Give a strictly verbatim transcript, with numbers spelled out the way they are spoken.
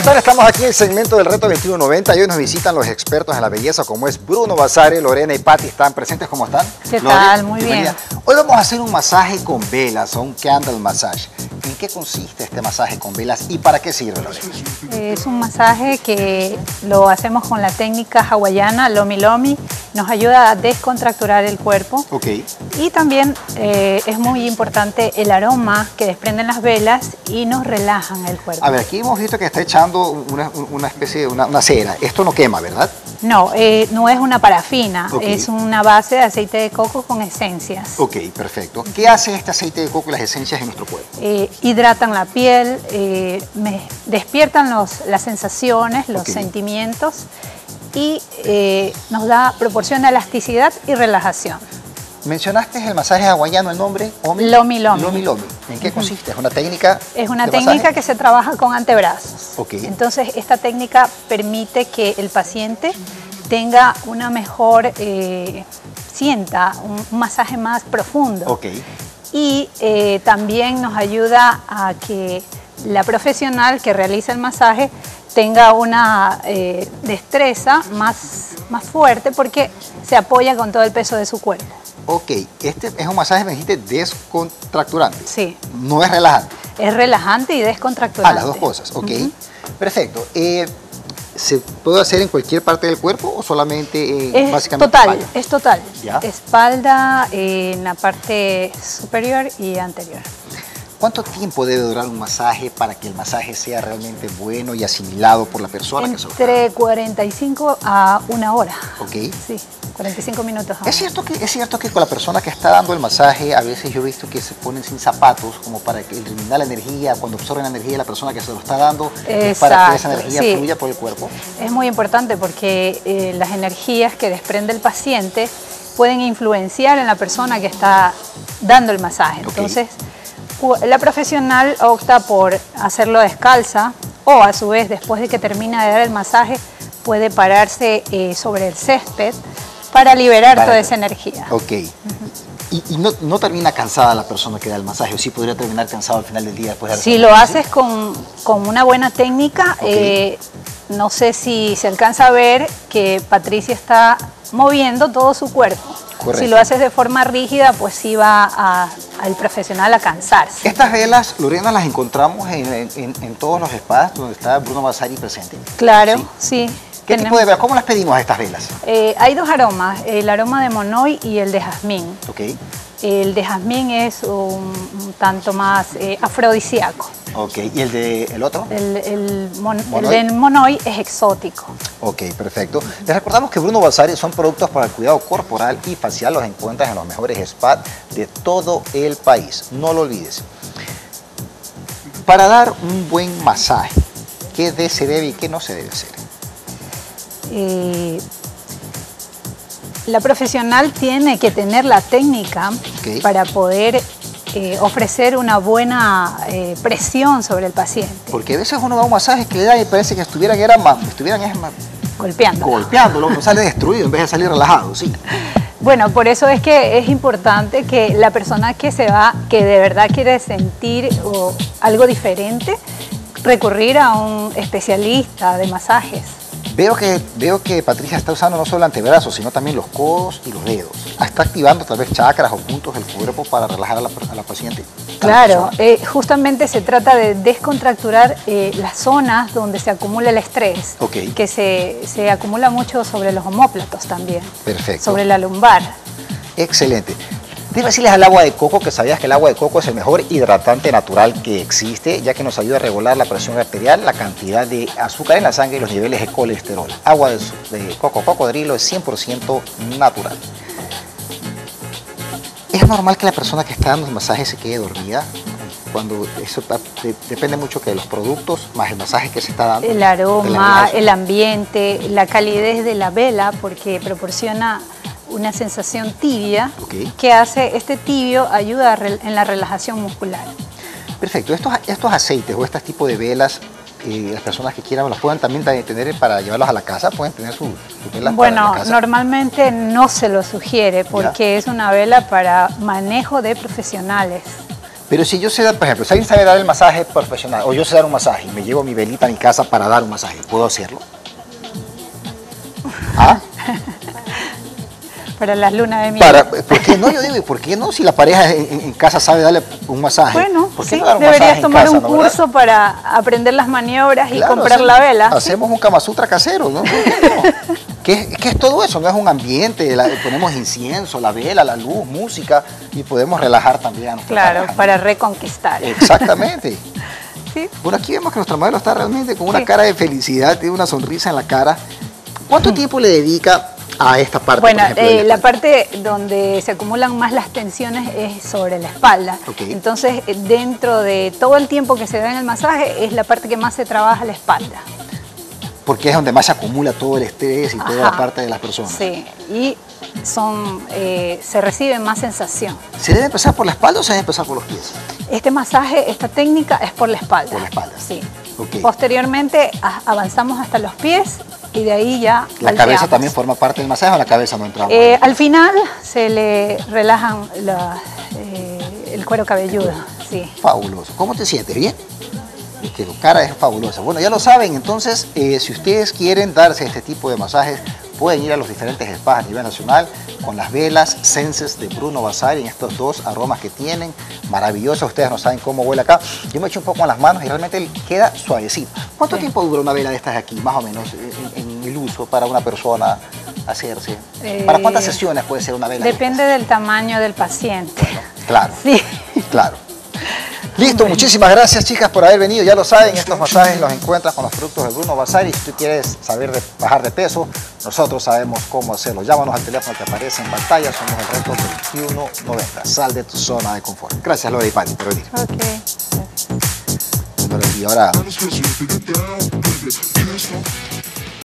tal? Estamos aquí en el segmento del Reto veintiuno noventa y hoy nos visitan los expertos en la belleza como es Bruno Vasari, Lorena y Patti. ¿Están presentes? ¿Cómo están? ¿Qué Lorena, tal? Muy bien. Hoy vamos a hacer un masaje con velas o un candle massage. ¿En qué consiste este masaje con velas y para qué sirve, Lorena? Es un masaje que lo hacemos con la técnica hawaiana Lomi Lomi. Nos ayuda a descontracturar el cuerpo. Ok. Y también eh, es muy importante el aroma que desprenden las velas y nos relajan el cuerpo. A ver, aquí hemos visto que está echando una, una especie de una, una cera. Esto no quema, ¿verdad? No, eh, no es una parafina, Okay. es una base de aceite de coco con esencias. Ok, perfecto. ¿Qué hace este aceite de coco y las esencias en nuestro cuerpo? Eh, hidratan la piel, eh, me despiertan los, las sensaciones, los Okay. sentimientos y eh, nos da, proporciona elasticidad y relajación. Mencionaste el masaje hawaiano, ¿el nombre? Omi? Lomi Lomi. Lomi Lomi. ¿En qué consiste? ¿Es una técnica Es una de técnica masaje? que se trabaja con antebrazos. Ok. Entonces, esta técnica permite que el paciente tenga una mejor, eh, sienta un, un masaje más profundo. Ok. Y eh, también nos ayuda a que la profesional que realiza el masaje tenga una eh, destreza más, más fuerte porque se apoya con todo el peso de su cuerpo. Ok, este es un masaje, me dijiste, descontracturante. Sí, No es relajante. es relajante y descontracturante. Ah, las dos cosas, ok. Ujú. Perfecto. Eh, ¿Se puede hacer en cualquier parte del cuerpo o solamente eh, Es básicamente total, espalda? es total. Ya. Espalda, eh, en la parte superior y anterior. ¿Cuánto tiempo debe durar un masaje para que el masaje sea realmente bueno y asimilado por la persona que se lo está Entre dando? cuarenta y cinco a una hora. Ok. Sí, cuarenta y cinco minutos. a ¿Es cierto, que, es cierto que con la persona que está dando el masaje, a veces yo he visto que se ponen sin zapatos como para que eliminar la energía, cuando absorben la energía de la persona que se lo está dando, es para que esa Exacto, energía sí. fluya por el cuerpo? Es muy importante porque eh, las energías que desprende el paciente pueden influenciar en la persona que está dando el masaje. Ok. Entonces, cu- la profesional opta por hacerlo descalza o a su vez, después de que termina de dar el masaje, puede pararse eh, sobre el césped para liberar Para toda que- esa energía. Ok. Y, y no, no termina cansada la persona que da el masaje, o sí podría terminar cansado al final del día después de Si lo haces con, con una buena técnica, Ok. eh, no sé si se alcanza a ver que Patricia está moviendo todo su cuerpo. Correcto. Si lo haces de forma rígida, pues sí va a- al profesional a cansarse. Estas velas, Lorena, las encontramos en, en- en todos los spas donde está Bruno Vasari presente. Claro, Sí. sí. ¿Qué Tenemos- tipo de velas? ¿Cómo las pedimos a estas velas? Eh, hay dos aromas, el aroma de monoy y el de jazmín. Ok. El de jazmín es un, un tanto más eh, afrodisíaco. Ok. ¿Y el de el otro? El, el, mon- el ¿Monoy? del monoy es exótico. Ok, perfecto. Les recordamos que Bruno Vasari son productos para el cuidado corporal y facial. Los encuentras en los mejores spas de todo el país. No lo olvides. Para dar un buen masaje, ¿qué de- se debe y qué no se debe hacer? Eh, la profesional tiene que tener la técnica Ok. para poder eh, ofrecer una buena eh, presión sobre el paciente, Porque a veces uno va a un masaje que le da y parece que estuvieran, era más, estuvieran es más, golpeando. golpeándolo, uno sale destruido en vez de salir relajado, sí. Bueno, por eso es que es importante que la persona que se va, que de verdad quiere sentir o, algo diferente, recurrir a un especialista de masajes. Veo que, veo que Patricia está usando no solo el antebrazo, sino también los codos y los dedos. Está activando tal vez chakras o puntos del cuerpo para relajar a la, a la paciente. a la Claro, persona. eh, justamente se trata de descontracturar eh, las zonas donde se acumula el estrés, Ok. que se, se acumula mucho sobre los omóplatos también, Perfecto. sobre la lumbar. Excelente. Debo decirles al agua de coco que sabías que el agua de coco es el mejor hidratante natural que existe, ya que nos ayuda a regular la presión arterial, la cantidad de azúcar en la sangre y los niveles de colesterol. Agua de, de coco cocodrilo es cien por ciento natural. ¿Es normal que la persona que está dando el masaje se quede dormida? Cuando eso de- depende mucho que de los productos más el masaje que se está dando. El de la aroma, relajación. el ambiente, la calidez de la vela, porque proporciona una sensación tibia Ok. que hace, este tibio ayuda a rel- en la relajación muscular. Perfecto. Estos, estos aceites o este tipo de velas, eh, las personas que quieran las pueden también tener para llevarlos a la casa, pueden tener sus, sus velas Bueno, para la casa. normalmente no se lo sugiere porque es una vela para manejo de profesionales. Pero si yo sé dar, por ejemplo, si alguien sabe dar el masaje profesional, o yo sé dar un masaje y me llevo mi velita a mi casa para dar un masaje, ¿puedo hacerlo? ¿Ah? Para las lunas de miel. Para, ¿por qué no? Yo digo, ¿por qué no? Si la pareja en, en casa sabe darle un masaje. Bueno, ¿por qué sí, no dar un deberías masaje en tomar casa, un no, curso verdad? para aprender las maniobras y Claro, comprar hacemos, la vela. Hacemos un Kama Sutra casero, ¿no? ¿Por qué no? ¿Qué, ¿Qué es todo eso? No es un ambiente, la, ponemos incienso, la vela, la luz, música y podemos relajar también a nuestra Claro, pareja. para reconquistar. Exactamente. Sí. Por aquí vemos que nuestra modelo está realmente con una Sí. cara de felicidad, tiene una sonrisa en la cara. ¿Cuánto tiempo le dedica a esta parte? Bueno, por ejemplo, eh, de la espalda? parte donde se acumulan más las tensiones es sobre la espalda. Ok. Entonces, eh, dentro de todo el tiempo que se da en el masaje, es la parte que más se trabaja la espalda. Porque es donde más se acumula todo el estrés y toda la Ajá. parte de las personas. Sí, y son, eh, se recibe más sensación. ¿Se debe empezar por la espalda o se debe empezar por los pies? Este masaje, esta técnica es por la espalda. Por la espalda. Sí. Ok. Posteriormente a- avanzamos hasta los pies y de ahí ya ¿La volteamos. cabeza también forma parte del masaje o la cabeza no entramos? Eh, al final se le relajan la- eh, el cuero cabelludo. Sí. Fabuloso. ¿Cómo te sientes? ¿Bien? Es que tu cara es fabulosa. Bueno, ya lo saben, entonces, eh, si ustedes quieren darse este tipo de masajes, pueden ir a los diferentes spas a nivel nacional con las velas Senses de Bruno Vasari en estos dos aromas que tienen. Maravilloso, ustedes no saben cómo huele acá. Yo me echo un poco en las manos y realmente queda suavecito. ¿Cuánto Sí. tiempo dura una vela de estas aquí, más o menos, en, en el uso para una persona hacerse? Eh, ¿Para cuántas sesiones puede ser una vela? de Depende del tamaño del paciente. estas? Claro. Sí. Claro. Listo, muchísimas gracias chicas por haber venido. Ya lo saben, estos masajes los encuentras con los productos de Bruno Vasari. Si tú quieres saber de bajar de peso, nosotros sabemos cómo hacerlo. Llámanos al teléfono que aparece en pantalla. Somos el reto veintiuno noventa. Sal de tu zona de confort. Gracias, Lore y Pati, por venir. Ok. Y ahora... I'm supposed to figure it out, baby. Can't stop.